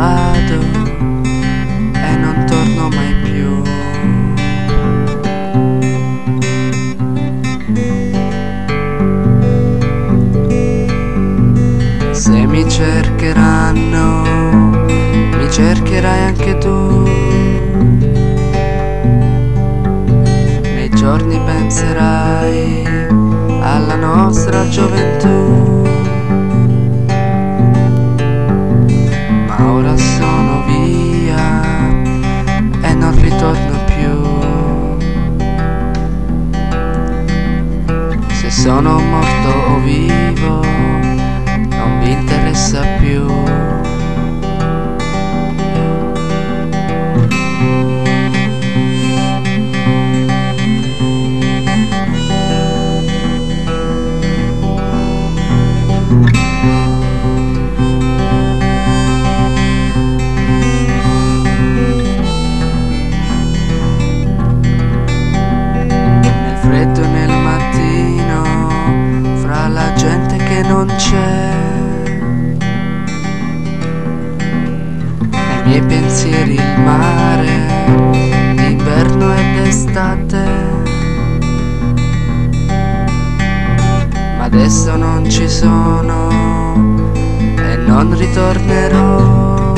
vado e non torno mai più. Se mi cercheranno, mi cercherai anche tu. Nei giorni penserai alla nostra gioventù. Ma ora sono via e non ritorno più. Se sono morto o vivo non vi interessa più. Nel freddo e nel mattino, fra la gente che non c'è, nei miei pensieri il mare, d'inverno ed estate. Ma adesso non ci sono e non ritornerò.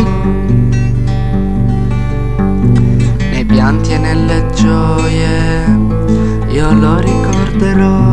Nei pianti e nelle gioie io lo ricorderò.